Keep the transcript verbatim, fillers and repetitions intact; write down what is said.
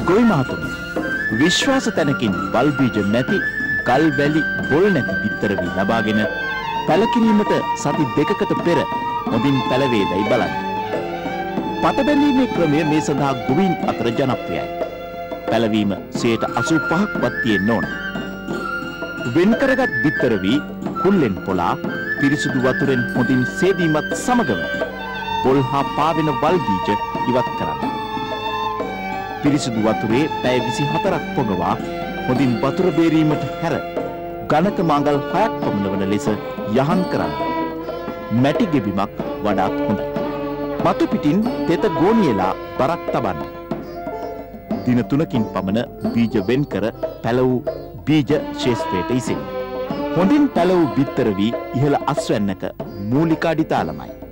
ගොවි මහතුනි, විශ්වාස තැනකින් වල් බීජ නැති, ගල් වැලි බොල් නැති බිත්තර වී ලබාගෙන පැලකිරීමට සති දෙකකට පෙර හොඳින් පැලවේදයි බලන්න. පට බැඳීමේ ක්‍රමය මේ සඳහා ගොවීන් අතර ජනප්‍රියයි. පැලවීම සියයට අසූ පහක්වත් තියෙන්න ඕන. වෙන් කරගත් බිත්තර වී කුල්ලෙන් පොලා පිරිසුදු වතුරෙන් හොඳින් සේදීමත් සමගම බොල් හා පාවෙන වල් බීජ ඉවත් කරන්න. පිරිසුදු වතුරේ පැය විසි හතරක් පොඟවා හොඳින් වතුර බේරීමට හැර ඝනක මඟල් හයක් පමණ වන ලෙස යහන් කරන්න. මැටි ගෙබිමක් වඩාත් හොඳයි. මතු පිටින් තෙත ගෝනියලා බරක් තබන්න. දින තුනකින් පමණ බීජ වෙන් කර පැලවූ බීජ ශේෂ්ත්‍රයට ඉසෙන්න. හොඳින් පැලවූ බිත්තර වී ඉහළ අස්වැන්නක මූලික අඩිතාලමයි.